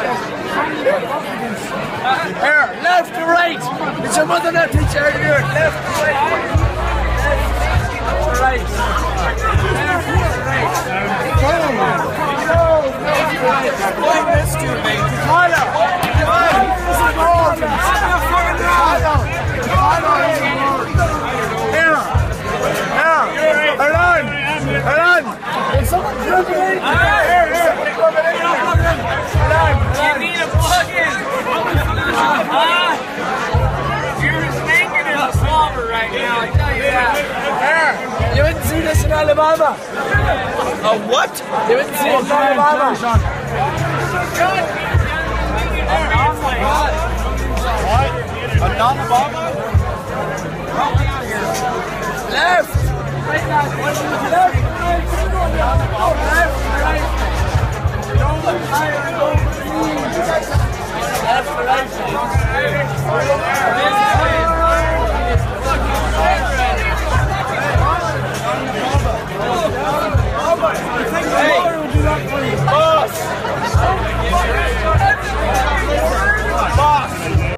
Here, left to right. It's your mother not teach you how to do it. Left to right. Left to right. Left to right. What this do, mate? Follow. Here. Hold on. Is someone jumping in? Here. You need a plug-in. You're just making it a slobber right now, I tell you that. Here. You didn't see this in Alabama. A what? You didn't see it in Alabama. What? A non-Obama? Left. Left.